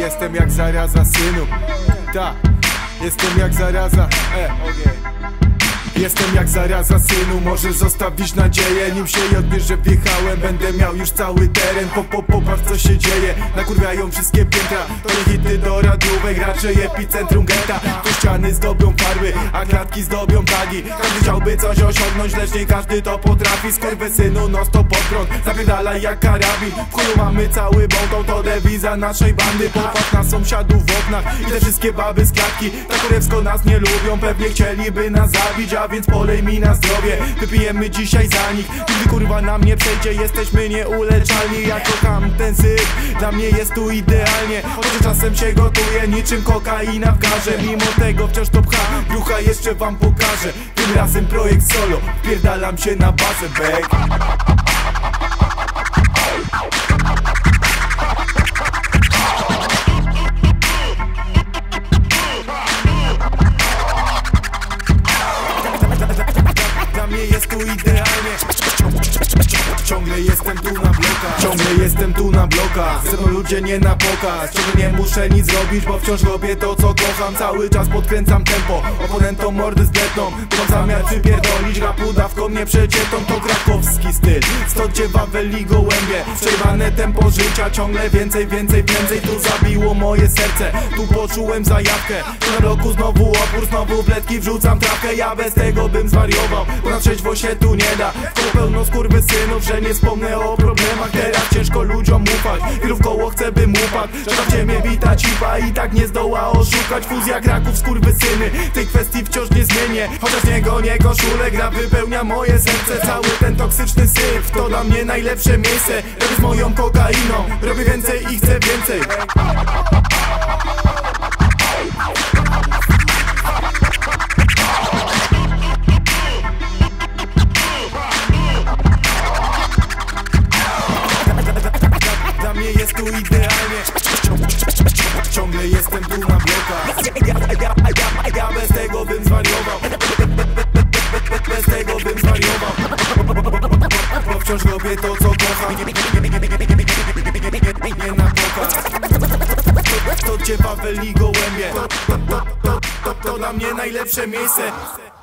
Jestem jak zaraza, synu. Ta, jestem jak zaraza. Jestem jak zaraza, synu, możesz zostawić nadzieję. Nim się odbierz, że wjechałem, będę miał już cały teren. Popatrz co się dzieje, nakurwiają wszystkie piętra. To nie hity do radiówek, raczej epicentrum getta. Tu ściany zdobią farby, a klatki zdobią tagi. Każdy chciałby coś osiągnąć, lecz nie każdy to potrafi. Skurwysynu, no stop pod prąd, zapierdalaj jak karabin. W chuju mamy cały bonton, to dewiza naszej bandy. Popatrz na sąsiadów w oknach i te wszystkie baby z klatki. Tak kurewsko nas nie lubią, pewnie chcieliby nas zabić, a więc polej mi na zdrowie, wypijemy dzisiaj za nich. Nigdy kurwa nam nie przejdzie, jesteśmy nieuleczalni. Ja kocham ten syf, dla mnie jest tu idealnie. Chociaż czasem się gotuje niczym kokaina w garze. Mimo tego wciąż to pcha, brucha jeszcze wam pokażę. Tym razem projekt solo, wpierdalam się na bazę, back. Jest tu idealnie. Ciągle jestem tu na blokach. Ciągle jestem tu na blokach. Ze mną ludzie nie na pokaz. Ciągle nie muszę nic robić, bo wciąż robię to co kocham. Cały czas podkręcam tempo, oponentom mordy zdetną. Mam zamiar przypierdolić rapu dawką nieprzeciętą. To krakowski styl, stąd gdzie Wawel i gołębie. Przejebane tempo życia, ciągle więcej. Tu zabiło moje serce, tu poczułem zajawkę. Tu na bloku znowu opór, znowu w letki wrzucam trawkę. Ja bez tego bym zwariował, bo na trzeźwo się tu nie da. Koło pełno skurwysynów, że nie wspomnę o problemach. Teraz ciężko ludziom ufać, wielu w koło chce bym upadł. Że w ciemię bita cipa i tak nie zdoła oszukać. Fuzja kraków, skurwysyny, tej kwestii wciąż nie zmienię. Chociaż niego nie koszulę, gra wypełnia moje serce. Cały ten toksyczny syf, to dla mnie najlepsze miejsce. Robię z moją kokainą, robię więcej i chcę więcej. Dla mnie jest tu idealnie. Ciągle jestem tu na blokach. Ja bez tego bym zwariował. Bez tego bym zwariował. Bo wciąż robię to co kocham. Nie na pokaz. To gdzie Wawel i gołębie. To dla mnie najlepsze miejsce.